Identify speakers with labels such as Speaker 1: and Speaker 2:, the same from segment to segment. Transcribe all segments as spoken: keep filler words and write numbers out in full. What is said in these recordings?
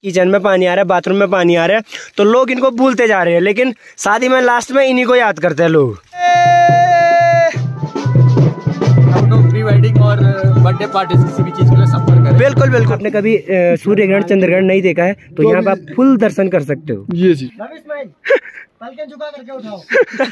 Speaker 1: Kitchen में पानी आ रहा है, बाथरूम में पानी आ रहा है, तो लोग इनको भूलते जा रहे हैं, लेकिन शादी में लास्ट में इन्हीं को याद करते हैं लोग।
Speaker 2: हम लोग प्री वेडिंग और बर्थडे पार्टी किसी भी चीज के लिए सफर करें।
Speaker 1: बिल्कुल बिल्कुल। आपने कभी सूर्य ग्रहण चंद्र ग्रहण नहीं देखा है तो यहाँ पे आप फुल दर्शन कर सकते हो।
Speaker 2: ये जी
Speaker 3: पलके झुका करके उठाओ।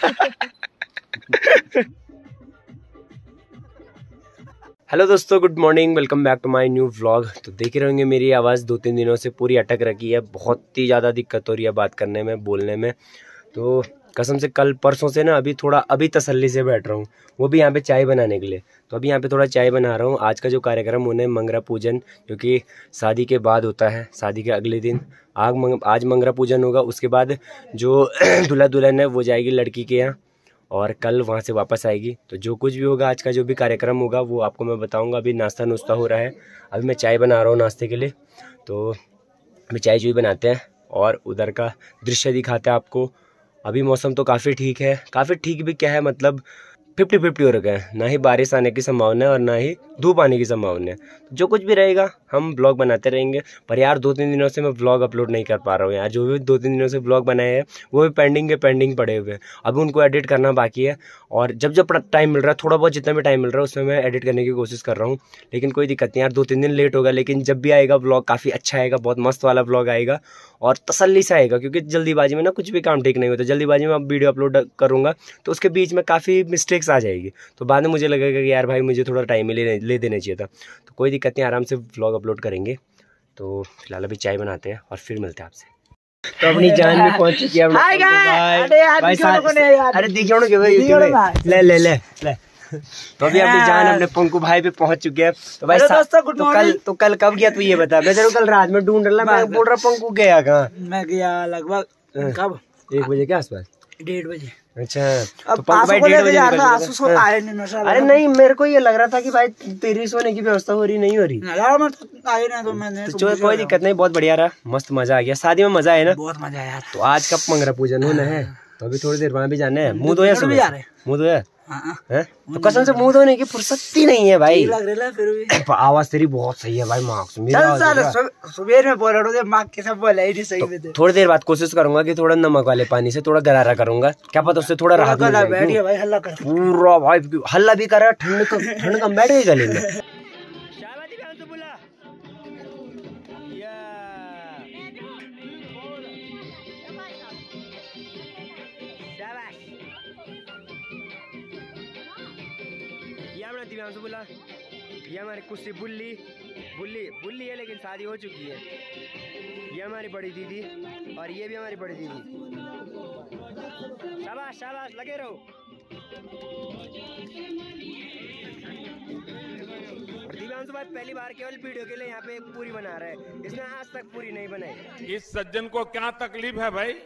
Speaker 1: हेलो दोस्तों, good morning, welcome back to my new vlog. तो देख रहे होंगे मेरी आवाज़ दो तीन दिनों से पूरी अटक रखी है, बहुत ही ज़्यादा दिक्कत हो रही है बात करने में, बोलने में। तो कसम से कल परसों से ना अभी थोड़ा अभी तसल्ली से बैठ रहा हूँ, वो भी यहाँ पे चाय बनाने के लिए। तो अभी यहाँ पे थोड़ा चाय बना रहा हूँ। आज का जो कार्यक्रम होना है मंगरा पूजन, जो कि शादी के बाद होता है, शादी के अगले दिन आग मंग, आज मंगरा पूजन होगा। उसके बाद जो दूल्हा दुल्हन है वो जाएगी लड़की के यहाँ और कल वहाँ से वापस आएगी। तो जो कुछ भी होगा, आज का जो भी कार्यक्रम होगा वो आपको मैं बताऊंगा। अभी नाश्ता नुश्ता हो रहा है, अभी मैं चाय बना रहा हूँ नाश्ते के लिए। तो अभी चाय चुई बनाते हैं और उधर का दृश्य दिखाते हैं आपको। अभी मौसम तो काफ़ी ठीक है, काफ़ी ठीक भी क्या है, मतलब फिफ्टी फिफ्टी हो रखा है, ना ही बारिश आने की संभावना है और ना ही धूप आने की संभावना है। जो कुछ भी रहेगा हम ब्लॉग बनाते रहेंगे। पर यार दो तीन दिनों से मैं ब्लॉग अपलोड नहीं कर पा रहा हूँ यार। जो भी दो तीन दिनों से ब्लॉग बनाए हैं वो भी पेंडिंग के पेंडिंग पड़े हुए हैं, अभी उनको एडिट करना बाकी है। और जब जब टाइम मिल रहा है, थोड़ा बहुत जितना भी टाइम मिल रहा है उसमें मैं एडिट करने की कोशिश कर रहा हूँ। लेकिन कोई दिक्कत नहीं यार, दो तीन दिन लेट होगा, लेकिन जब भी आएगा ब्लॉग काफ़ी अच्छा आएगा, बहुत मस्त वाला ब्लॉग आएगा और तसल्ली से आएगा। क्योंकि जल्दीबाजी में ना कुछ भी काम ठीक नहीं होता। जल्दीबाजी में अब वीडियो अपलोड करूँगा तो उसके बीच में काफ़ी मिस्टेक्स आ जाएगी, तो बाद में मुझे लगेगा कि यार भाई मुझे थोड़ा टाइम ले ले देना चाहिए था। तो कोई दिक्कत नहीं, आराम से व्लॉग अपलोड करेंगे। तो फिलहाल अभी चाय बनाते हैं और फिर मिलते हैं आपसे। तो अपनी जान में पहुंच चुकी है भाई। अरे देखिए ले ले ले ले तो अभी अपनी जान अपने पंकु भाई पे पहुंच चुके हैं। तो भाई दोस्तों गुड मॉर्निंग। तो कल कब गया तू ये बता। मैं जरूर कल रात में ढूंढ रहा, मैं बोल रहा पंकु गया कहाँ।
Speaker 3: मैं गया लगभग कब
Speaker 1: एक बजे के आसपास,
Speaker 3: डेढ़ बजे।
Speaker 1: अच्छा, तो पंकु भाई डेढ़ बजे निकल गया। अरे नहीं, मेरे को ये लग रहा था कि भाई तेरी सोने की व्यवस्था हो रही नहीं हो रही।
Speaker 3: तो मैंने
Speaker 1: तो कोई दिक्कत नहीं, बहुत बढ़िया रहा, मस्त मजा आ गया। शादी में मजा है ना,
Speaker 3: बहुत मजा आया।
Speaker 1: तो आज कब मंगरा पूजन होना है, तो अभी थोड़ी देर वहाँ भी जाना है। मुँह धोया सुबह, मुँह धोया है तो कसम से मुँह धोने की फुर्सत ही नहीं है भाई।
Speaker 3: लग रहा है फिर भी
Speaker 1: आवाज तेरी बहुत सही है भाई। मार्क्स
Speaker 3: सुबह में बोल रहा माँ के सब बोला ही सही में।
Speaker 1: तो थोड़ी देर बाद कोशिश करूंगा कि थोड़ा नमक वाले पानी से थोड़ा गरारा करूंगा, क्या पता उससे थोड़ा राहत मिल जाए।
Speaker 3: भाई हल्ला कर
Speaker 1: पूरा भाई हल्ला भी कर रहा, ठंड ठंड कम बैठ गई गले में। बोला ये हमारी कुछ बुल्ली बुल्ली बुल्ली है, लेकिन शादी हो चुकी है। ये हमारी बड़ी दीदी और ये भी हमारी बड़ी दीदी। शाबाश शाबाश, लगे रहो। दिव्यांशु भाई पहली बार केवल वीडियो के लिए यहाँ पे पूरी बना रहा है, इसने आज तक पूरी नहीं बनाई।
Speaker 4: इस सज्जन को क्या तकलीफ है भाई।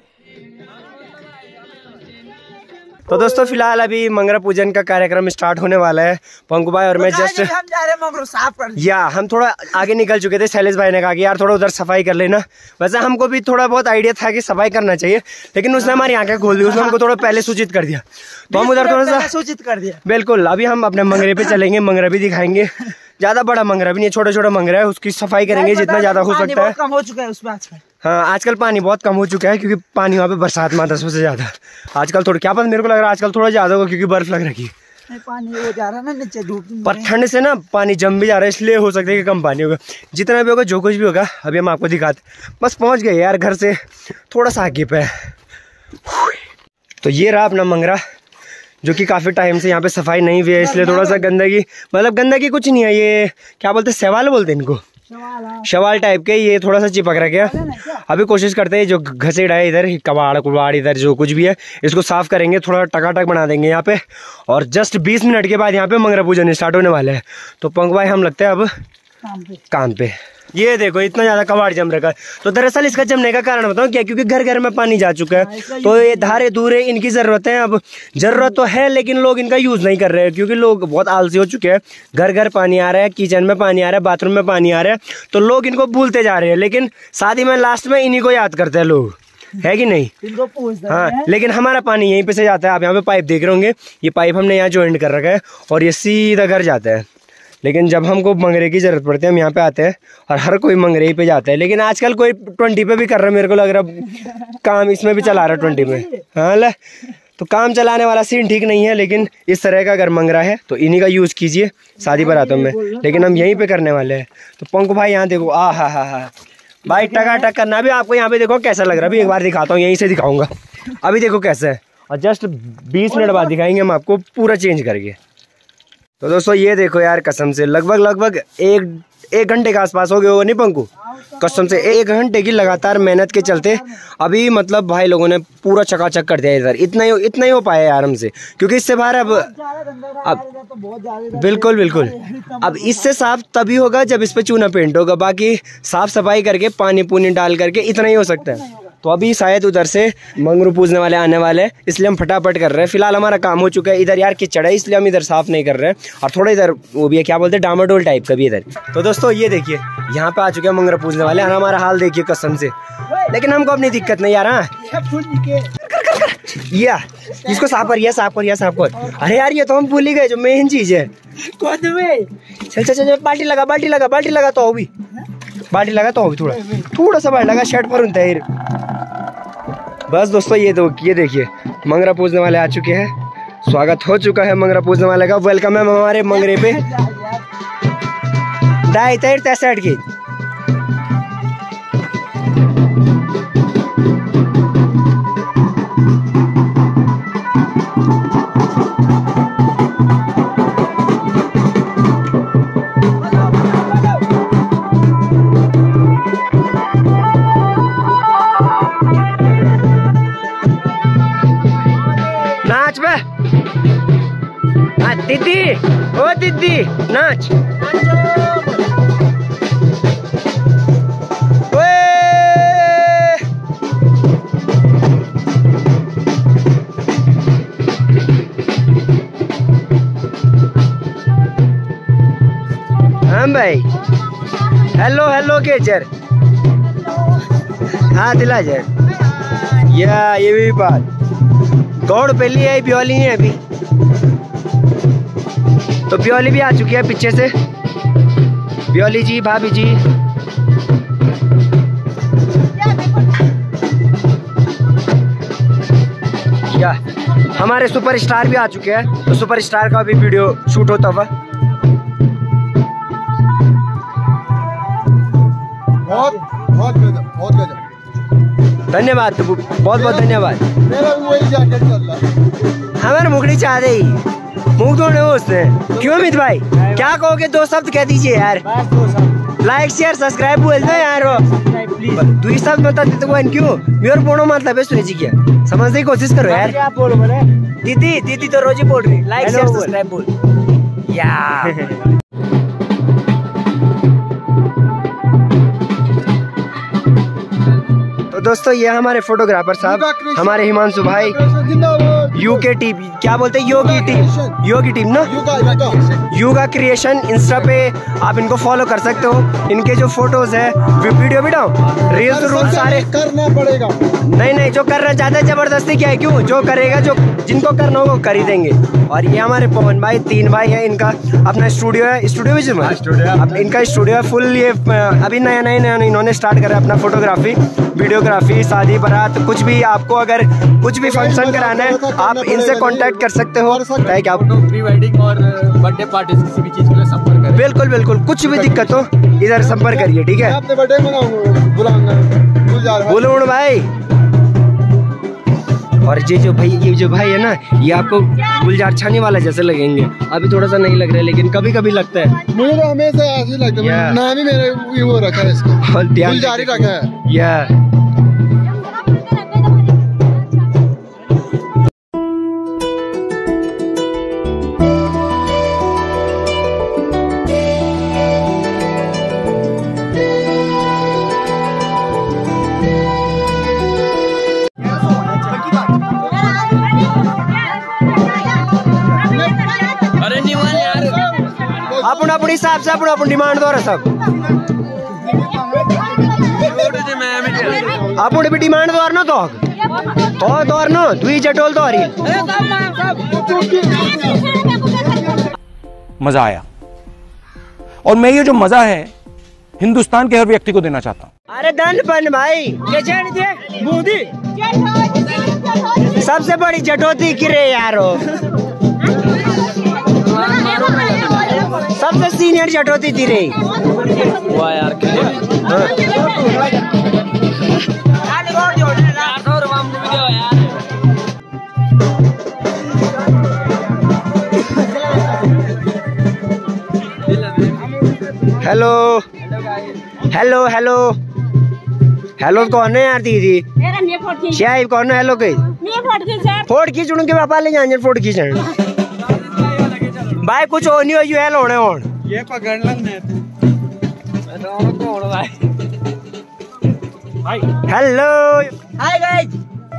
Speaker 1: तो दोस्तों फिलहाल अभी मंगरा पूजन का कार्यक्रम स्टार्ट होने वाला है। पंकु भाई और मैं जस्ट
Speaker 3: हम जा रहे हैं साफ कर
Speaker 1: या हम थोड़ा आगे निकल चुके थे। शैलेश भाई ने कहा कि यार थोड़ा उधर सफाई कर लेना। वैसे हमको भी थोड़ा बहुत आइडिया था कि सफाई करना चाहिए, लेकिन उसने हमारी आंखें खोल दी, उसने हमको थोड़ा पहले सूचित कर दिया, तो हम उधर थोड़ा सा
Speaker 3: सूचित कर दिया।
Speaker 1: बिल्कुल, अभी हम अपने मंगरे पे चलेंगे, मंगरा भी दिखाएंगे। ज्यादा बड़ा मंगरा भी नहीं है, छोटा छोटा मंगरा है, उसकी सफाई करेंगे जितना ज्यादा हो सकता है।
Speaker 3: कम हो चुका है उसमें आजकल।
Speaker 1: हाँ आजकल पानी बहुत कम हो चुका है, क्योंकि पानी वहाँ पे बरसात में आता है सबसे ज्यादा। आजकल थोड़ा क्या पता, मेरे को लग रहा है आजकल थोड़ा ज्यादा होगा क्योंकि बर्फ लग रही है।
Speaker 3: पानी हो जा रहा है ना नीचे धूप,
Speaker 1: पर ठंड से ना पानी जम भी जा रहा है, इसलिए हो सकता है कि कम पानी होगा। जितना भी होगा, जो कुछ भी होगा, अभी हम आपको दिखाते। बस पहुँच गए यार, घर से थोड़ा सा आगे पे। तो ये रहा अपना मंगरा, जो कि काफ़ी टाइम से यहाँ पे सफाई नहीं हुई है, इसलिए थोड़ा सा गंदगी, मतलब गंदगी कुछ नहीं है, ये क्या बोलते हैं, शैवाल बोलते हैं इनको, शवाल टाइप के, ये थोड़ा सा चिपक रहा है। अभी कोशिश करते हैं जो घसीड़ा है इधर, कबाड़ कुबाड़ इधर जो कुछ भी है, इसको साफ करेंगे, थोड़ा टकाटक बना देंगे यहाँ पे। और जस्ट बीस मिनट के बाद यहाँ पे मंगरा पूजन स्टार्ट होने वाले हैं। तो पंकु भाई हम लगते हैं अब काम पे, काम पे। ये देखो इतना ज्यादा कबाड़ जम रखा है। तो दरअसल इसका जमने का कारण बताऊं क्या, क्योंकि घर घर में पानी जा चुका है, तो ये धारे दूरे इनकी जरूरत है। अब जरूरत तो है, लेकिन लोग इनका यूज नहीं कर रहे हैं, क्योंकि लोग बहुत आलसी हो चुके हैं। घर घर पानी आ रहा है, किचन में पानी आ रहा है, बाथरूम में पानी आ रहा है, तो लोग इनको भूलते जा रहे हैं। लेकिन शादी में लास्ट में इन्हीं को याद करते हैं लोग, है कि नहीं।
Speaker 3: इनको पूछते हैं।
Speaker 1: हाँ, लेकिन हमारा पानी यहीं पे से जाता है। आप यहाँ पे पाइप देख रहे होंगे, ये पाइप हमने यहाँ ज्वाइन कर रखा है और ये सीधा घर जाता है। लेकिन जब हमको मंगरे की ज़रूरत पड़ती है हम यहाँ पे आते हैं और हर कोई मंगरे ही पे जाता है। लेकिन आजकल कोई ट्वेंटी पे भी कर रहा है, मेरे को लग रहा काम इसमें भी चला रहा है ट्वेंटी पे। हाँ ले, तो काम चलाने वाला सीन ठीक नहीं है, लेकिन इस तरह का अगर मंगरा है तो इन्हीं का यूज़ कीजिए शादी बारातों में। लेकिन हम यहीं पे करने वाले हैं। तो पंकु भाई यहाँ देखो, आ हा हा हा भाई टका टक करना भी आपको यहाँ पे देखो कैसा लग रहा है। अभी एक बार दिखाता हूँ, यहीं से दिखाऊंगा। अभी देखो कैसा है, और जस्ट बीस मिनट बाद दिखाएंगे हम आपको पूरा चेंज करके। तो दोस्तों ये देखो यार, कसम से लगभग लगभग एक एक घंटे के आसपास हो गए होगा नहीं पंकु, कसम से एक घंटे की लगातार मेहनत के चलते अभी मतलब भाई लोगों ने पूरा चकाचक कर दिया इधर। इतना ही इतना ही हो पाया यार हमसे, क्योंकि इससे बाहर अब अब बिल्कुल बिल्कुल अब इससे साफ तभी होगा जब इस पे चूना पेंट होगा। बाकी साफ सफाई करके पानी पुनी डाल करके इतना ही हो सकता है। तो अभी शायद उधर से मंगरू पूजने वाले आने वाले हैं, इसलिए हम फटाफट कर रहे हैं। फिलहाल हमारा काम हो चुका है। इधर यार कीचड़ है, इसलिए हम इधर साफ नहीं कर रहे हैं। और थोड़ा इधर वो भी है, क्या बोलते हैं, डामाडोल टाइप का भी इधर। तो दोस्तों ये देखिए, यहाँ पे आ चुके हैं मंगरू पूजने वाले, और हमारा हाल देखिए कसम से। लेकिन हमको अपनी दिक्कत नहीं यार। हाँ या इसको साफ करिए, साफ करिए, साफ कर। अरे यार ये तो हम भूल ही गए जो मेन चीज है। चल चल चल बाल्टी लगा, बाल्टी लगा, बाल्टी लगा तो भी बाल्टी लगा तो भी थोड़ा थोड़ा सा बाल्टी लगा शर्ट पर उनता है। बस दोस्तों ये तो ये देखिए, मंगरा पूजने वाले आ चुके हैं। स्वागत हो चुका है मंगरा पूजने वाले का। वेलकम है हमारे मंगरे पे। दाई तैर तैसठ की नाच बे दीदी, ओ दीदी नाच। हाँ भाई, हेलो हेलो केचर, हाँ दिला जाए या ये भी बात गौड़ पहली है, ब्योली है अभी। तो ब्योली भी आ चुकी है पीछे से। ब्योली जी, भाभी जी, या हमारे सुपरस्टार भी आ चुके हैं। तो सुपरस्टार का भी वीडियो शूट होता हुआ।
Speaker 5: बहुत बहुत गजब, बहुत गजब।
Speaker 1: धन्यवाद, बहुत बहुत धन्यवाद।
Speaker 5: मेरा भी वही जैकेट चल रहा है।
Speaker 1: हमारे मुखड़ी चाह रही मुख धोने उसने। क्यों अमित भाई, क्या कहोगे? दो शब्द कह दीजिए यार। लाइक शेयर सब्सक्राइब बोल दो यार। दुई शब्द बता देते को क्यों मेरे बोलो मतलब है सुनी जी क्या समझने की कोशिश करो यार। आप बोलो बोले दीदी, दीदी तो रोज ही बोल रही लाइक शेयर सब्सक्राइब बोल या। तो दोस्तों ये हमारे फोटोग्राफर साहब, हमारे हिमांशु भाई, यूके टीम, क्या बोलते हैं, योगी टीम, योगी टीम ना, योगा क्रिएशन। इंस्टा पे आप इनको फॉलो कर सकते हो। इनके जो फोटोज है, वीडियो भी डाउन, रील्स रूल सारे
Speaker 5: करना पड़ेगा।
Speaker 1: नहीं नहीं, जो कर रहा चाहता है जबरदस्ती क्या है, क्यों, जो करेगा, जो जिनको करना होगा वो कर ही देंगे। और ये हमारे पवन भाई, तीन भाई है, इनका अपना स्टूडियो है, स्टूडियो भी स्टूडियो इनका स्टूडियो है फुल। ये अभी नया नया इन्होंने स्टार्ट करा अपना फोटोग्राफी, वीडियोग्राफी, शादी बारात, कुछ भी आपको अगर कुछ भी फंक्शन कराना है आप इनसे कांटेक्ट कर सकते हो। क्या
Speaker 2: प्री वेडिंग और बर्थडे पार्टी किसी भी चीज के लिए संपर्क करें।
Speaker 1: बिल्कुल बिल्कुल, कुछ भी दिक्कत हो इधर संपर्क करिए, ठीक है।
Speaker 5: आपने बर्थडे मनाऊंगा बुलाऊंगा
Speaker 1: बोलो भाई। और ये जो भाई ये जो भाई है ना, ये आपको गुलजार छाने वाला जैसे लगेंगे। अभी थोड़ा सा नहीं लग रहा है, लेकिन कभी कभी लगता है।
Speaker 5: मुझे तो हमेशा ऐसे लगता है। नाम ही मेरे वो रखा है इसका, गुलजार ही रखा है
Speaker 1: या। अपन अपने हिसाब से अपन अपन डिमांड दो सब अपन भी डिमांड दो ना तो तो दो ना दुई जटोल दो
Speaker 4: मजा आया।
Speaker 6: और मैं ये जो मजा है हिंदुस्तान के हर व्यक्ति को देना चाहता हूँ।
Speaker 3: अरे दंडपन भाई मोदी सबसे बड़ी चटौती किरे यारो, सबसे सीनियर चटौती थी रे।
Speaker 1: वाह यार हेलो हेलो हेलो हेलो कौन है यार दीदी शाहिब कौन है? हेलो कही फोट खींच उनके पापा ले जाएंगे फोट खींच भाई कुछ हो नहीं हो यू हेलो होने होन ये पकड़ लंग हेलो हाय गाइस।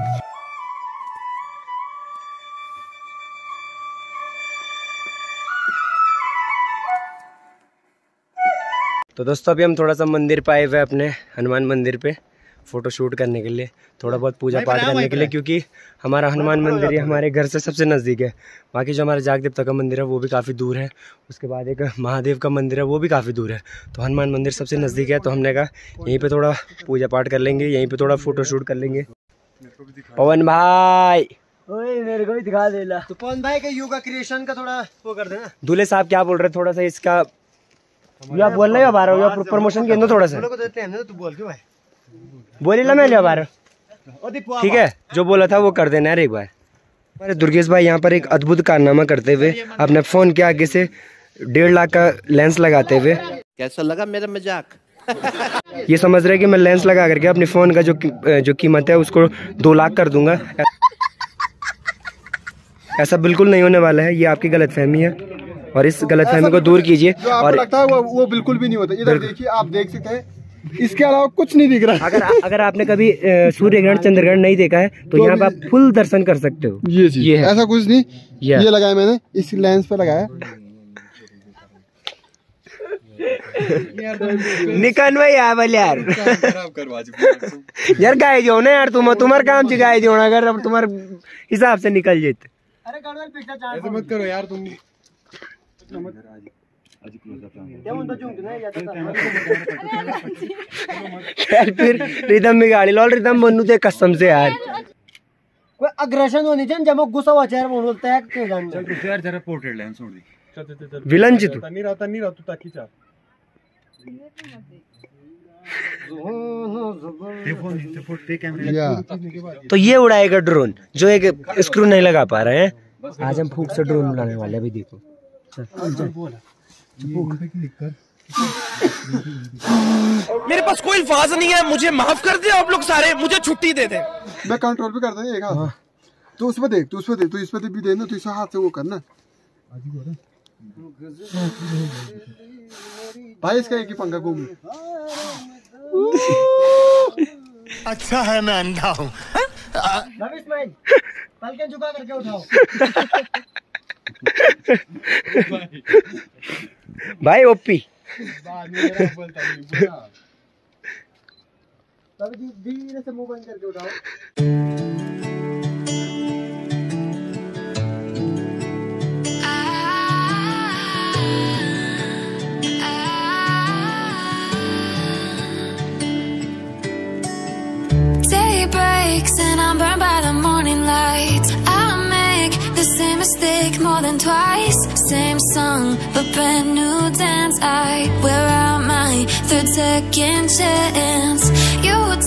Speaker 1: तो दोस्तों अभी हम थोड़ा सा मंदिर पे आए हुए अपने हनुमान मंदिर पे फोटो शूट करने के लिए, थोड़ा बहुत पूजा पाठ करने के लिए, क्योंकि हमारा हनुमान मंदिर ही हमारे घर से सबसे नज़दीक है। बाकी जो हमारा जाग देवता का मंदिर है वो भी काफ़ी दूर है, उसके बाद एक महादेव का मंदिर है वो भी काफ़ी दूर है। तो हनुमान मंदिर सबसे नज़दीक है, तो हमने कहा यहीं पे थोड़ा पूजा पाठ कर लेंगे, यहीं पे थोड़ा फोटो शूट कर लेंगे। पवन भाई
Speaker 3: ओए मेरे को भी दिखा देला।
Speaker 5: तो पवन भाई का योगा क्रिएशन का थोड़ा वो कर देना।
Speaker 1: दूल्हे साहब क्या बोल रहे थोड़ा सा इसका या बोल रहे हो बारह प्रमोशन के थोड़ा सा
Speaker 5: तू बोल क्यों भाई
Speaker 1: बोली ला मैं लिया बारह ठीक है, जो बोला था वो कर देना यार एक बार। हमारे दुर्गेश भाई यहाँ पर एक अद्भुत कारनामा करते हुए अपने फोन के आगे से डेढ़ लाख का लेंस लगाते हुए,
Speaker 7: कैसा लगा मेरा मजाक?
Speaker 1: ये समझ रहे कि मैं लेंस लगा करके अपने फोन का जो जो कीमत है उसको दो लाख कर दूंगा। ऐसा बिल्कुल नहीं होने वाला है, ये आपकी गलतफहमी है और इस गलतफहमी को दूर कीजिए।
Speaker 5: और लगता है वो, वो बिल्कुल भी नहीं होता। इधर देखिए, आप देख सकते हैं, इसके अलावा कुछ नहीं दिख रहा।
Speaker 1: अगर अगर आपने कभी सूर्य ग्रहण चंद्र ग्रहण नहीं देखा है तो, तो यहाँ पे आप फुल दर्शन कर सकते हो।
Speaker 5: ये चीज
Speaker 1: ये है।
Speaker 5: ऐसा कुछ नहीं, ये लगाया मैंने इस लेंस पे लगाया।
Speaker 1: निकन भाई यार बोल यार यार गाय दो ना यार, तुम तुम्हारे काम से गाय दो, अगर अब तुम्हारे हिसाब से निकल जाते।
Speaker 5: ऐसे मत करो यार तुम।
Speaker 1: फिर रिदम में गाड़ी लो, रिदम बनू थे कसम से यार।
Speaker 3: कोई अग्रेशन होनी चाहिए जब वो गुस्सा हुआ चेहरा बोलता है के गान में
Speaker 2: यार जरा पोर्ट्रेट लेंस छोड़ दी
Speaker 1: विलन जी तू
Speaker 2: नहीं रहता नहीं रहता ताकि चार
Speaker 1: तो ये उड़ाएगा ड्रोन, जो एक स्क्रू नहीं लगा पा रहे हैं। आज हम फूक से ड्रोन उड़ाने वाले, अभी देखो।
Speaker 6: मेरे पास कोई अल्फाज नहीं है, मुझे माफ कर दे आप लोग सारे, मुझे छुट्टी दे दे।
Speaker 5: मैं कंट्रोल पे करता हूँ एक हाथ। तो उसमें देख, तो उसमें देख, तो इसमें भी देना, तो इस हाथ से वो करना भाई। इसका एक ही पंखा घूम।
Speaker 7: अच्छा है मैं अंधा हूँ।
Speaker 3: पलके झुका करके उठाओ
Speaker 1: भाई ओपी
Speaker 3: धीरे से मुंह बंद करके उठाओ।
Speaker 8: Day breaks and I'm burned by the morning light. I make the same mistake more than twice. Same song, but brand new dance. I wear out my third second chance. You